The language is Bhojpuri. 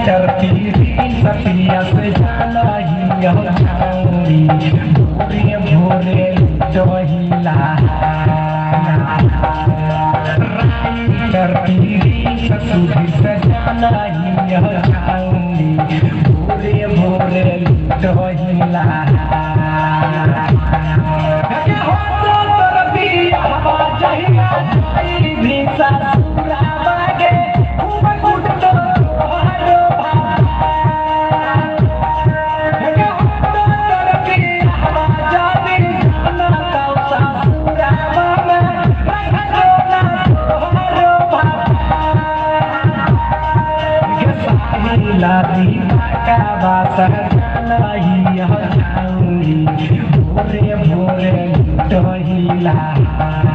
चरती सतिया से जाना ही छाऊंगी भोरे भोरे लुटहिला चरती सुधी से जाना ही छाऊंगी भोरे भोरे लुटहिला लादी का बासा नहीं छाऊंगी भोरे भोरे लुटहिला।